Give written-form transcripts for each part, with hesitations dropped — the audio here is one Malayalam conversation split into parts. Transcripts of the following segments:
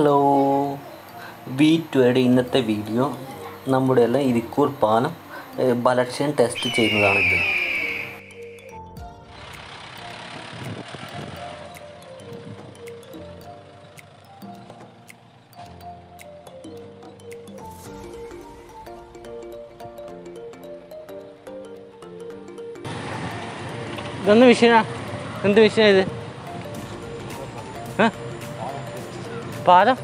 ഹലോ V2യുടെ ഇന്നത്തെ വീഡിയോ നമ്മുടെ എല്ലാം ഇരിക്കൂർ പാലം ബലക്ഷൻ ടെസ്റ്റ് ചെയ്യുന്നതാണിത്. ഇതൊന്ന് വിഷയ എന്ത് വിഷയം ഇത്? പാലം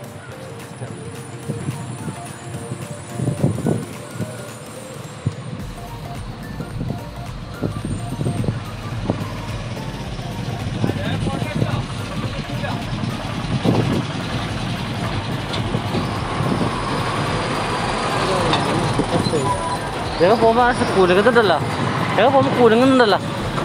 ഇതൊക്കെ പോകുമ്പോൾ കുലുങ്ങുന്നുണ്ടല്ലോ, ഇതൊക്കെ പോകുമ്പോൾ കുലുങ്ങുന്നുണ്ടല്ലോ.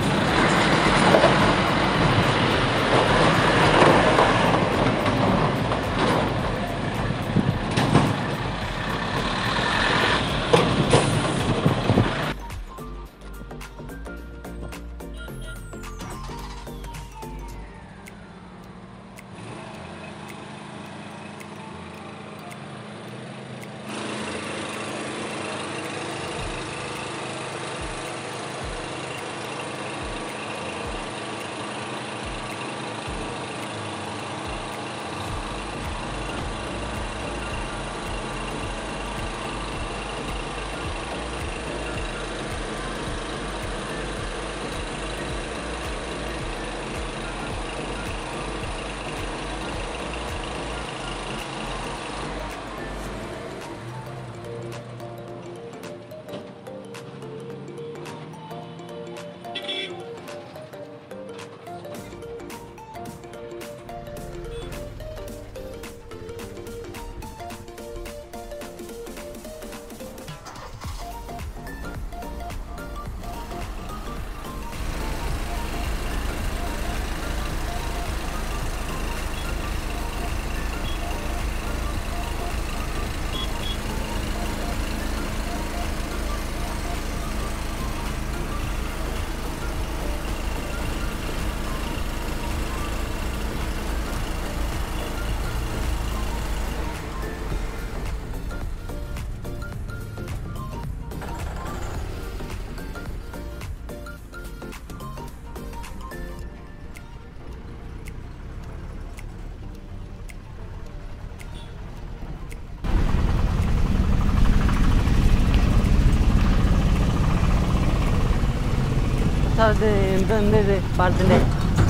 അത് എന്ത് പാലത്തിൻ്റെ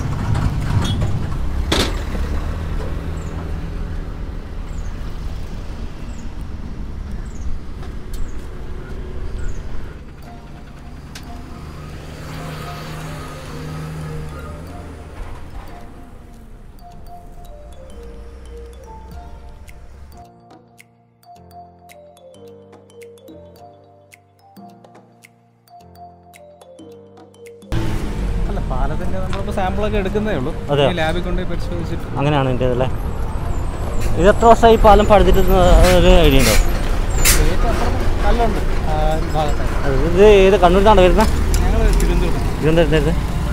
പാലത്തിൻ്റെ നമ്മളിപ്പോൾ സാമ്പിളൊക്കെ എടുക്കുന്നേ ഉള്ളൂ. അതെ, ലാബിൽ കൊണ്ടുപോയി പരിശോധിച്ചിട്ട് അങ്ങനെയാണ് എൻ്റെ അല്ലേ. ഇത് എത്ര വർഷമായി പാലം പഴുതിട്ട് ഒരു ഐഡിയ ഉണ്ടോ? കല്ലുണ്ട് ഭാഗത്തായി. ഇത് ഏത് കണ്ണൂരിനാണ് വരുന്നത്? ഞങ്ങൾ തിരുവനന്തപുരത്ത്.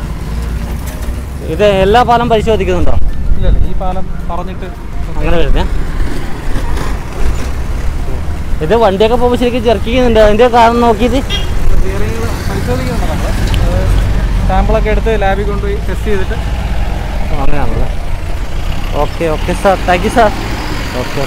ഇത് എല്ലാ പാലം പരിശോധിക്കുന്നുണ്ടോ? ഇല്ലല്ല, ഈ പാലം പറഞ്ഞിട്ട് അങ്ങനെ വരുന്നേ. ഇത് വണ്ടിയൊക്കെ പോകുമ്പോൾ ശരിക്കും ചെറുക്കുന്നുണ്ട്, അതിൻ്റെ കാരണം നോക്കിയിട്ട് പരിശോധിക്കുന്നുണ്ട്. നമ്മൾ സാമ്പിളൊക്കെ എടുത്ത് ലാബിൽ കൊണ്ടുപോയി ടെസ്റ്റ് ചെയ്തിട്ട്. അങ്ങനെയാണല്ലേ. Okay sir, thank you sir. Okay.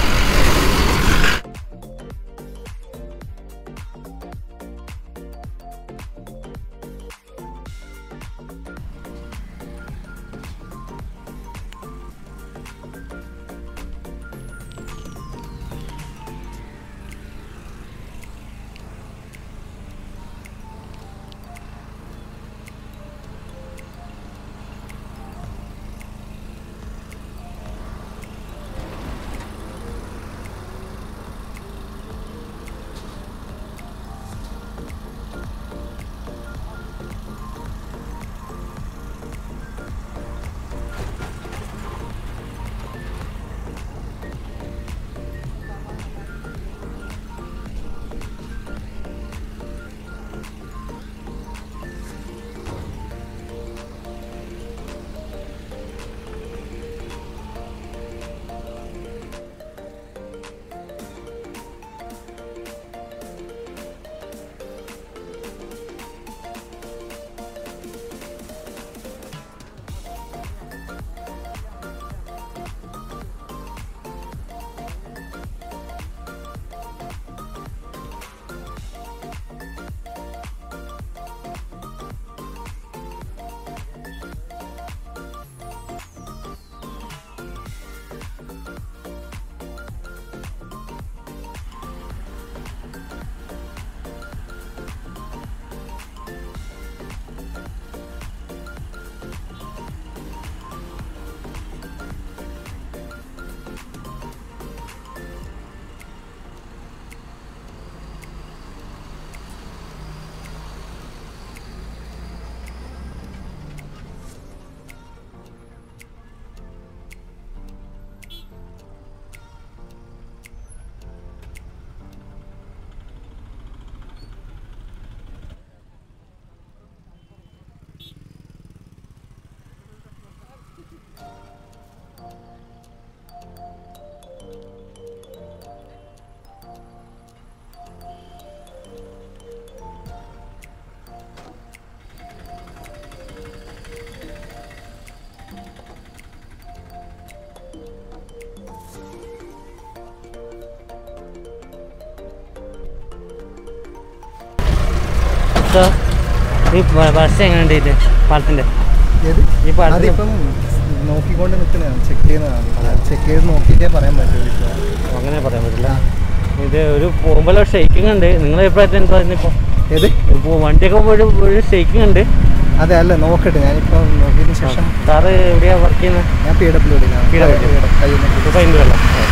So ഈ ബസ് എങ്ങനെയുണ്ട് ഇത് പാലത്തിൻ്റെ ഈ പാലത്തിൽ അതിപ്പം നോക്കിക്കൊണ്ട് നിൽക്കുന്നതാണ്, ചെക്ക് ചെയ്യുന്നതാണ്. ചെക്ക് ചെയ്ത് നോക്കിയിട്ടേ പറയാൻ പറ്റുള്ളൂ. ഇപ്പോൾ അങ്ങനെ പറയാൻ പറ്റില്ല. ഇത് ഒരു പോകുമ്പോൾ ഷെയ്ക്കിംഗ് ഉണ്ട്. നിങ്ങളുടെ അഭിപ്രായത്തിൽ എന്താ ഇപ്പോൾ? ഏത് ഇപ്പോൾ വണ്ടിയൊക്കെ ഒരു ഷെയ്ക്കിംഗ് ഉണ്ട്. അതെ, അല്ല നോക്കട്ടെ. ഞാനിപ്പോൾ നോക്കിയതിന് ശേഷം. സാറ് എവിടെയാണ് വർക്ക് ചെയ്യുന്നത്? ഞാൻ PWD PWD. കയ്യിൽ ഇപ്പോൾ